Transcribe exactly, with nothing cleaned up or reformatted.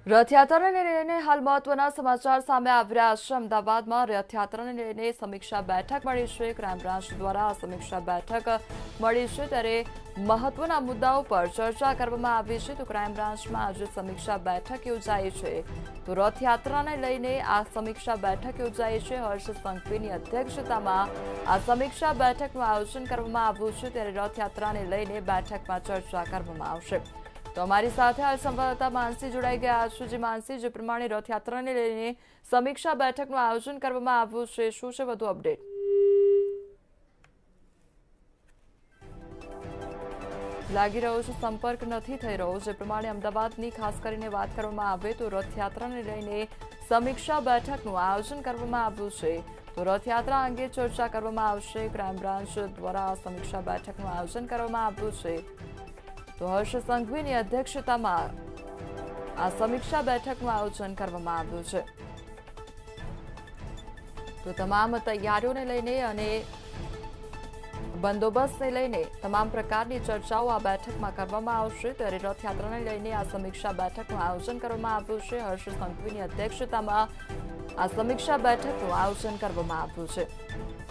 રથયાત્રાને લઈને હાલ મહત્વના સમાચાર સામે આવી રહ્યા છે। અમદાવાદમાં રથયાત્રાને લઈને સમીક્ષા બેઠક મળી છે। ક્રાઇમ બ્રાન્ચ દ્વારા સમીક્ષા બેઠક મળી છે, ત્યારે મહત્વના મુદ્દાઓ પર ચર્ચા કરવામાં આવી છે। તો ક્રાઇમ બ્રાન્ચમાં આજે સમીક્ષા બેઠક યોજાઈ છે। તો રથયાત્રાને લઈને આ સમીક્ષા બેઠક યોજાઈ છે। હર્ષ સંઘવીની અધ્યક્ષતામાં આ સમીક્ષા બેઠકનું આયોજન કરવામાં આવ્યું છે, ત્યારે રથયાત્રાને લઈને બેઠકમાં ચર્ચા કરવામાં આવશે। તો અમારી સાથે હાલ સંવાદદાતા માનસી જોડાઈ ગયા છે। જે માનસી, જે પ્રમાણે રથયાત્રાને લઈને સમીક્ષા બેઠકનું આયોજન કરવામાં આવ્યું છે, શું છે વધુ અપડેટ? લાગી રહ્યો છે સંપર્ક નથી થઈ રહ્યો। જે પ્રમાણે અમદાવાદની ખાસ કરીને વાત કરવામાં આવે તો રથયાત્રાને લઈને સમીક્ષા બેઠકનું આયોજન કરવામાં આવ્યું છે। તો રથયાત્રા અંગે ચર્ચા કરવામાં આવશે। ક્રાઇમ બ્રાન્ચ દ્વારા સમીક્ષા બેઠકનું આયોજન કરવામાં આવ્યું છે। તો હર્ષ સંઘવીની અધ્યક્ષતામાં આ સમીક્ષા બેઠકનું આયોજન કરવામાં આવ્યું છે। તો તમામ તૈયારીઓને લઈને અને બંદોબસ્તને લઈને તમામ પ્રકારની ચર્ચાઓ આ બેઠકમાં કરવામાં આવશે। ત્યારે રથયાત્રાને લઈને આ સમીક્ષા બેઠકનું આયોજન કરવામાં આવ્યું છે। હર્ષ સંઘવીની અધ્યક્ષતામાં આ સમીક્ષા બેઠકનું આયોજન કરવામાં આવ્યું છે।